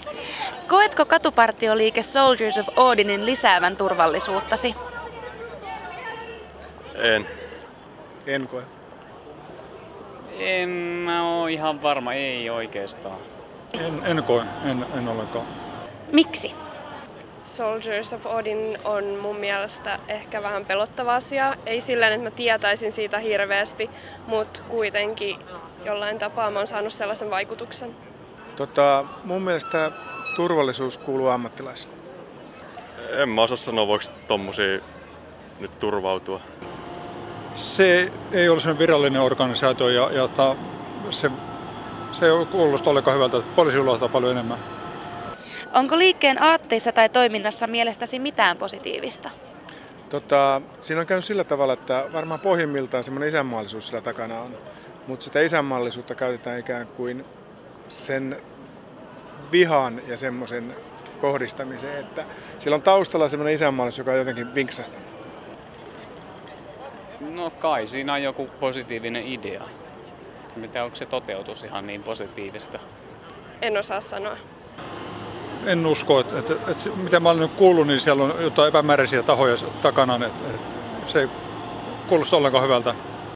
Koetko katupartioliike Soldiers of Odinin lisäävän turvallisuuttasi? En. En koe. En mä oo ihan varma, ei oikeastaan. En koe, en ollenkaan. Miksi? Soldiers of Odin on mun mielestä ehkä vähän pelottava asia. Ei silleen, että mä tietäisin siitä hirveästi, mutta kuitenkin jollain tapaa mä oon saanut sellaisen vaikutuksen. Mun mielestä turvallisuus kuuluu ammattilaisille. En mä osaa sanoa, voiko tommosia nyt turvautua. Se ei ole sellainen virallinen organisaatio ja se ei kuulosta ollenkaan hyvältä. Poliisi ulottaa paljon enemmän. Onko liikkeen aatteissa tai toiminnassa mielestäsi mitään positiivista? Siinä on käynyt sillä tavalla, että varmaan pohjimmiltaan semmoinen isänmaallisuus sillä takana on. Mutta sitä isänmaallisuutta käytetään ikään kuin sen vihan ja semmoisen kohdistamiseen, että sillä on taustalla semmoinen isänmaallisuus, joka on jotenkin vinksahtanut. No kai siinä on joku positiivinen idea. Mitä onko se toteutus ihan niin positiivista? En osaa sanoa. En usko, että mitä mä olen nyt kuullut, niin siellä on jotain epämääräisiä tahoja takana. Se ei kuulosta ollenkaan hyvältä.